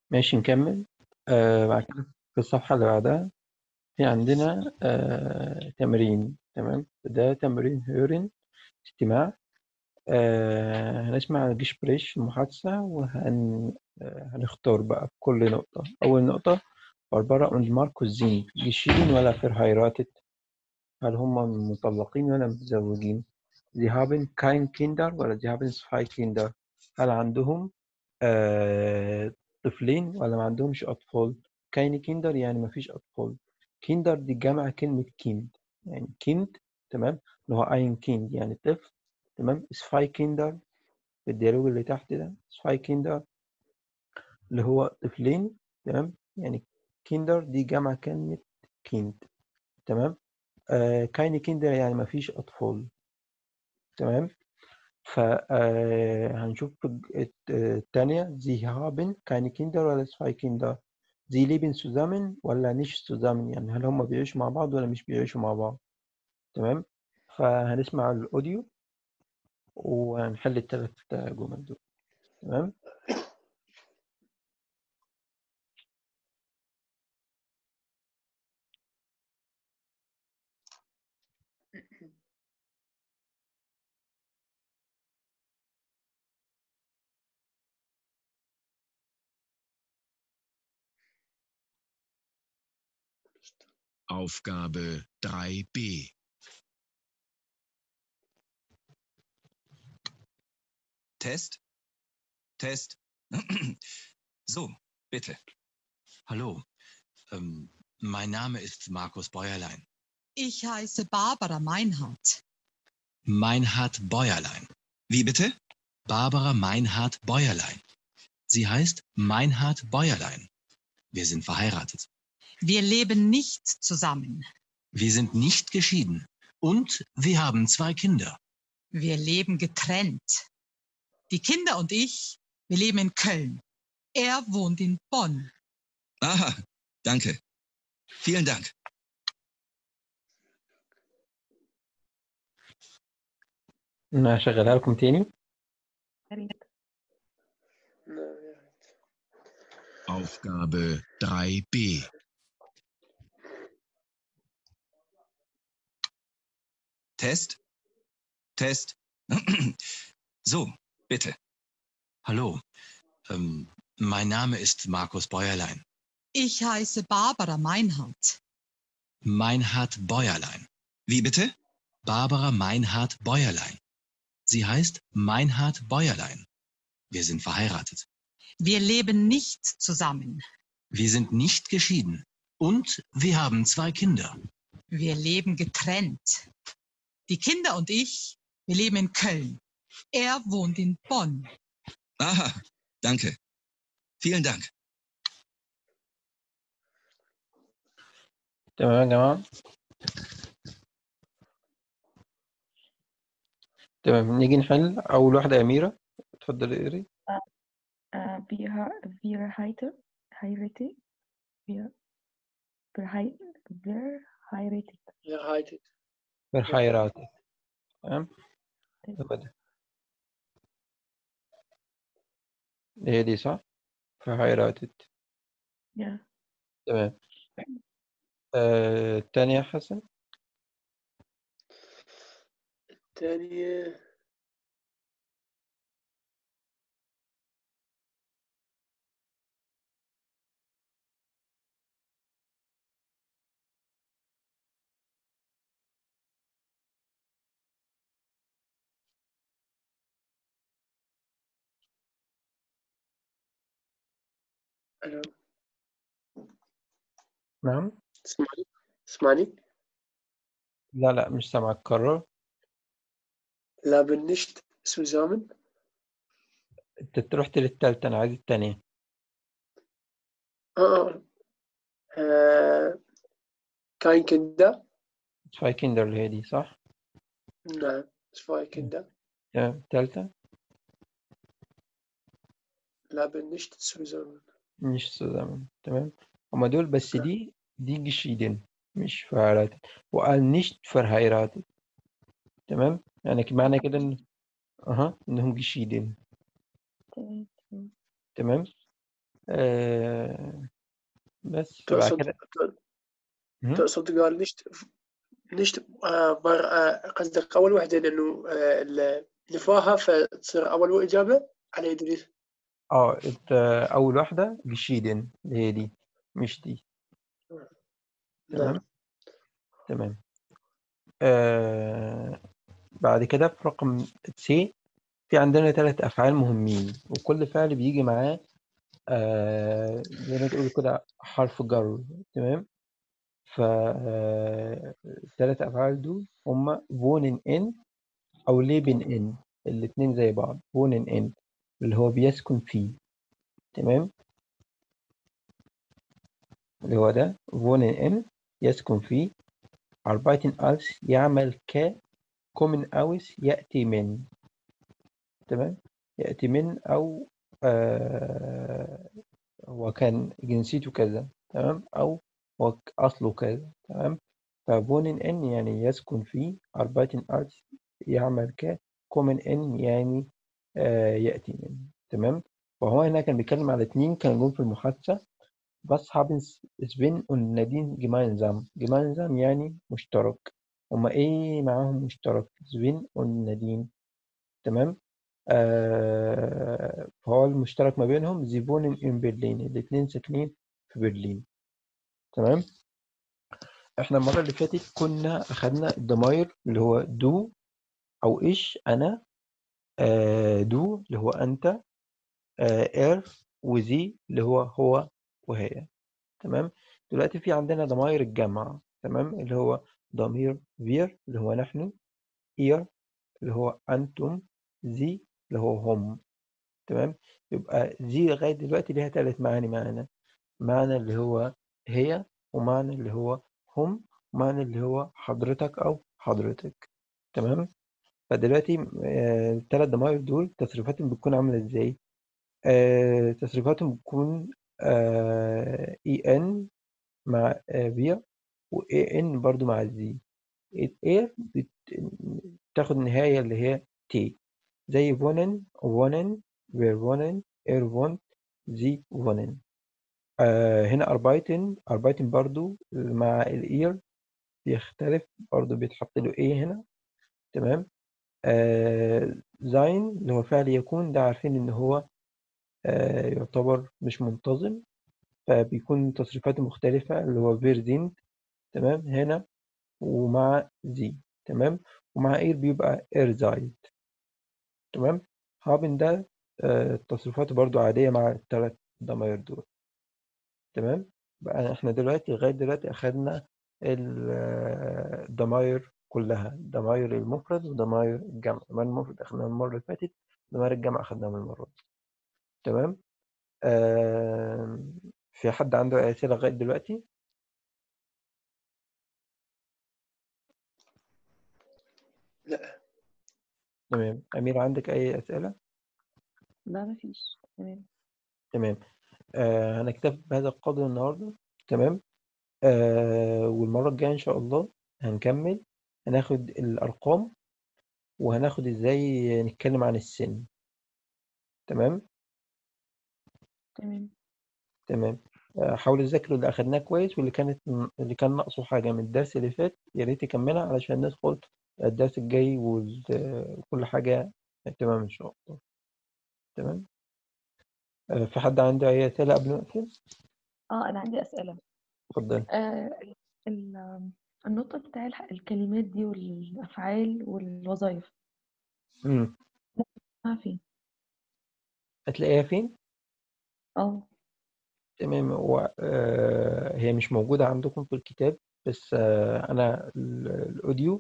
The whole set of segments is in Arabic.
ماشي نكمل. بعد كده في الصفحة اللي بعدها في عندنا تمرين. تمام، ده تمرين هيورين استماع. هنسمع جيشبريش المحادثة هنختار بقى في كل نقطة. أول نقطة: باربرا und ماركوس sind geschieden ولا verheiratet؟ هل هم مطلقين ولا متزوجين؟ Sie haben kein Kinder ولا Sie haben zwei Kinder؟ هل عندهم طفلين ولا ما عندهمش أطفال؟ keine Kinder يعني ما فيش أطفال. Kinder دي جمع كلمة kind، يعني kind. تمام، اللي هو ein Kind يعني طفل. تمام، zwei Kinder في الديالوج اللي تحت ده zwei Kinder اللي هو طفلين. تمام، يعني kinder دي جمع كلمة kind. تمام، keine Kinder يعني ما فيش أطفال. تمام، فهنشوف التانية: Sie haben keine Kinder ولا zwei Kinder. Sie leben zusammen ولا nicht zusammen، يعني هل هم بيعيشوا مع بعض ولا مش بيعيشوا مع بعض. تمام، فهنسمع الأوديو وهنحل الثلاث جمل دول. تمام. Aufgabe 3b. Test? Test? So, bitte. Hallo, mein Name ist Markus Bäuerlein. Ich heiße Barbara Meinhardt. Meinhard Bäuerlein. Wie bitte? Barbara Meinhard Bäuerlein. Sie heißt Meinhard Bäuerlein. Wir sind verheiratet. Wir leben nicht zusammen. Wir sind nicht geschieden. Und wir haben zwei Kinder. Wir leben getrennt. Die Kinder und ich, wir leben in Köln. Er wohnt in Bonn. Aha, danke. Vielen Dank. أنا هشغلها لكم تاني. Aufgabe 3b. Test? Test? So, bitte. Hallo, mein Name ist Markus Bäuerlein. Ich heiße Barbara Meinhardt. Meinhard Bäuerlein. Wie bitte? Barbara Meinhard Bäuerlein. Sie heißt Meinhard Bäuerlein. Wir sind verheiratet. Wir leben nicht zusammen. Wir sind nicht geschieden. Und wir haben zwei Kinder. Wir leben getrennt. Die Kinder und ich, wir leben in Köln. Er wohnt in Bonn. Aha, danke. Vielen Dank. تمام يا جماعة. تمام، نيجي نحل. أول واحدة أميرة، اتفضلي اقري. Wir heiraten. verheiratet. تمام، هو ده. هي دي صح؟ verheiratet. Ja. تمام. التانية حسن. الثانية ألو، نعم. اسمعني. لا مش سامعك، كرر. لابن nicht zusammen. انت رحت للتالتة، أنا عايز التانية. kein Kinder. zwei Kinder اللي هي دي صح؟ نعم، zwei Kinder. تمام، التالتة لابن nicht zusammen. مش zusammen. تمام، هما دول بس. دي geschieden مش verheiratet. وقال nicht verheiratet. تمام، يعني معنى كده إنهم geschieden. تمام. تمام. بس بعد تقصد كده مهم. تقصد قال نشت قصدك أول وحدة لأنه اللي فيها فتصير أول إجابة على إدريس. أول واحدة جشيدن اللي هي دي مش دي. نعم. تمام. بعد كده في رقم سي في عندنا 3 أفعال مهمين، وكل فعل بيجي معاه زي ما تقول كده حرف جر. تمام. ف ال3 أفعال دول هما wohnen in أو leben in، الاتنين زي بعض. wohnen in اللي هو بيسكن فيه. تمام. اللي هو ده wohnen in يسكن فيه. arbeiten als يعمل ك. kommen aus يأتي من. تمام. يأتي من أو هو كان جنسيته كذا. تمام. أو هو أصله كذا. تمام. فبونن إن يعني يسكن فيه. arbeiten als يعمل ك. kommen in يعني يأتي من. تمام. وهو هنا كان بيتكلم على 2 كانوا جم في المحادثة. was haben Sven und Nadine gemeinsam. gemeinsam يعني مشترك. هما إيه معاهم مشترك؟ Sven und Nadine. تمام. فهو المشترك ما بينهم sie wohnen in Berlin، الاتنين ساكنين في برلين. تمام. احنا المرة اللي فاتت كنا أخدنا الضمائر اللي هو دو أو إيش أنا، دو اللي هو أنت، إير وزي اللي هو وهي. تمام. دلوقتي في عندنا ضمائر الجمع. تمام. اللي هو ضمير wir اللي هو نحن، ihr اللي هو أنتم، sie اللي هو هم. تمام. يبقى زي لغاية دلوقتي ليها 3 معاني معانا. معنى اللي هو هي، ومعنى اللي هو هم، ومعنى اللي هو حضرتك أو حضرتك. تمام. فدلوقتي ال3 ضمائر دول تصريفاتهم بتكون عاملة ازاي؟ تصريفاتهم بتكون اي ان مع فيا، واي ان برضو مع زي. الاير بتاخد نهاية اللي هي تي، زي فونن وونن وير وونن اير وونت زي وونن. هنا أربايتن برضو مع الإير بيختلف برضو، بيتحط له إيه هنا. تمام. زاين اللي هو فعل يكون، ده عارفين إن هو يعتبر مش منتظم، فبيكون تصريفاته مختلفة اللي هو فيرزينت. تمام. هنا ومع زي. تمام. ومع إير بيبقى إيرزايد. تمام. هابن ده تصريفاته برضو عادية مع ال3 ضمائر دول. تمام. بقى احنا دلوقتي لغاية دلوقتي أخدنا الضمائر كلها، ضمائر المفرد وضمائر الجمع. ضمائر المفرد أخدناها المرة اللي فاتت، ضمائر الجمع أخدناها من المرة دي. تمام. في حد عنده أي أسئلة لغاية دلوقتي؟ لا. تمام. أمير عندك أي أسئلة؟ لا مفيش. تمام. تمام. هنكتفي بهذا القدر النهاردة. تمام. والمرة الجاية إن شاء الله هنكمل، هناخد الأرقام، وهناخد إزاي نتكلم عن السن. تمام. تمام. تمام. حاولوا تذاكروا اللي أخدناه كويس، اللي كان ناقصه حاجة من الدرس اللي فات يا ريت يكملها علشان ندخل الدرس الجاي وكل حاجة تمام إن شاء الله. تمام. في حد عنده أي أسئلة قبل ما أقفل؟ أنا عندي أسئلة. اتفضل. النطق بتاع الكلمات دي والأفعال والوظائف ما فين؟ هتلاقيها فين؟ تمام. هي مش موجودة عندكم في الكتاب، بس أنا الأوديو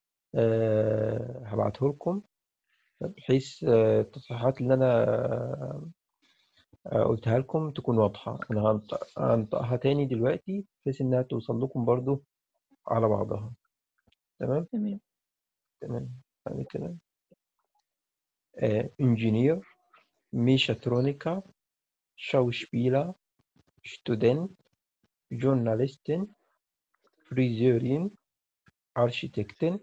هبعته لكم، بحيث التصحيحات اللي أنا قلتها لكم تكون واضحة. أنا هنطقها تاني دلوقتي بحيث إنها توصل لكم برضو على بعضها. تمام. تمام. تمام. يعني كده إنجينير، ميشاترونيكا، شauspieler، Student، Journalistin، Friseurin، Architektin،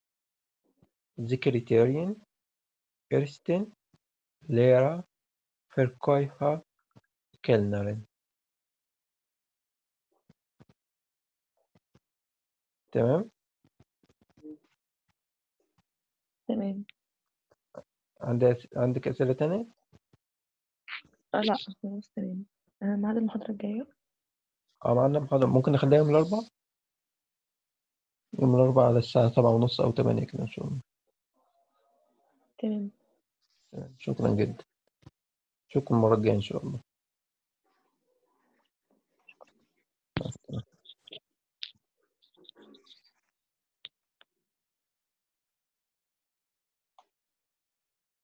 Sekretärin، Ärztin، Lehrer، Verkäufer Kellnerin. تمام. تمام. عندك أسئلة تانية؟ لا خلاص تمام. ميعاد المحاضرة الجاية. معنا محاضرة ممكن نخليها يوم الأربعاء. يوم الأربعاء على الساعة 7:30 أو 8 كده إن شاء الله. تمام. شكرا جدا. شكرا المرة الجاية إن شاء الله.